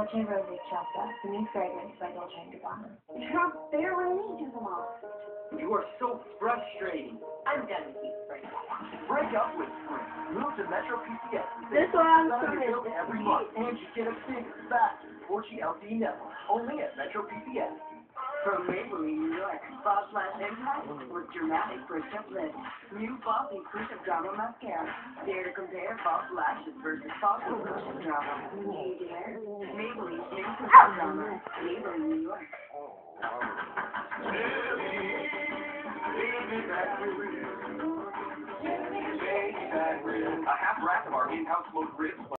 Dolce Rosé Chapta, the new fragrance by Dolce & Gabbana. Trump barely to them all. You are so frustrating. I'm done with you, Spring. Break up with Spring. Move to Metro PCS. This one I'm sorry. sorry. Every month, and you get a big, fast 4G LTE network. Only at Metro PCS. From Maybelline, New York, False Lash Impact with dramatic push-up lift. New Falsies Push-Up Drama Mascara. Dare to compare false lashes versus Falsies Push-Up Drama. You dare? Maybelline New Push-Up Drama. Maybelline, New York. A half rack of our in-house smoked ribs.